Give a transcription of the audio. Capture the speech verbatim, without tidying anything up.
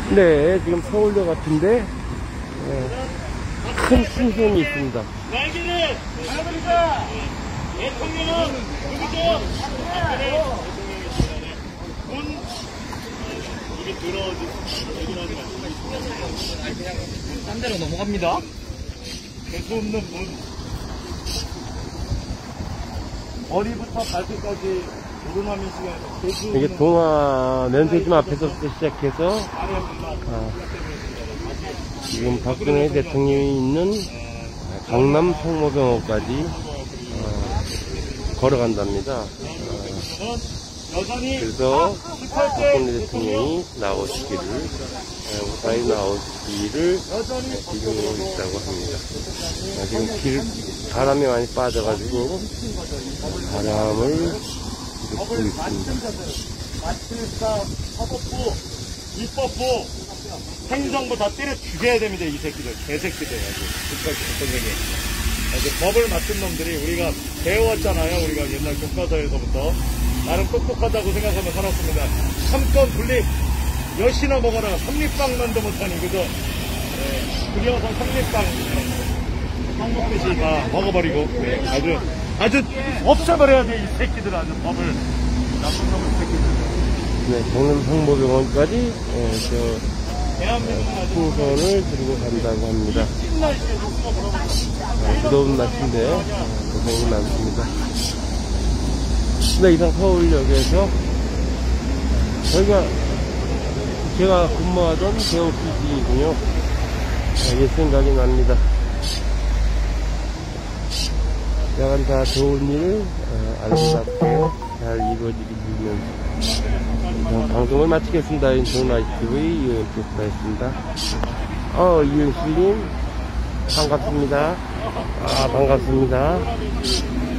네, 지금 서울역 같은데 네, 큰 신선이 있습니다. 날개를 달아드리자. 대통령은 누구죠? 박근혜 대통령이시잖아요. 문 이게 들어오지. 그냥 딴 데로 넘어갑니다. 재수 없는 문. 머리부터 발끝까지 오르나미 시간에 재수 없는 이게 동화 면세점 앞에서부터 시작해서 아, 지금 박근혜 대통령이 있는 강남 성모병원까지 어, 걸어간답니다. 어, 그래서 박근혜 대통령이 나오시기를 어, 무사히 나오시기를 기도하고 있다고 합니다. 어, 지금 길, 바람이 많이 빠져가지고 바람을 듣고 있습니다. 마칠사, 사법부, 입법부, 행정부 다 때려 죽여야 됩니다. 이 새끼들, 개새끼들. 대통령이. 이제 법을 맡은 놈들이 우리가 배워왔잖아요. 우리가 옛날 교과서에서부터. 나름 똑똑하다고 생각하며 살았습니다. 삼권 분립, 여시나 먹어라. 삼립빵만도 못하니, 그죠? 네, 그려서 삼립빵. 빵 먹듯이 다 먹어버리고. 네, 아주, 아주 없애버려야 돼. 이 새끼들 아주 법을. 나쁜 놈의 새끼들. 네, 강남 성모병원까지 어, 저 풍선을 들고 간다고 합니다. 어, 무더운 날씨인데 어, 고생이 많습니다. 네, 이상 서울역에서 저희가 제가 근무하던 개업시지이군요. 어, 옛 생각이 납니다. 야간 다 좋은 일 어, 아름답게 잘 이루어지길 빌면서 방송을 마치겠습니다. 인터넷 아이티브이 이은표스타였습니다. 어, 이은실님 반갑습니다. 아, 반갑습니다.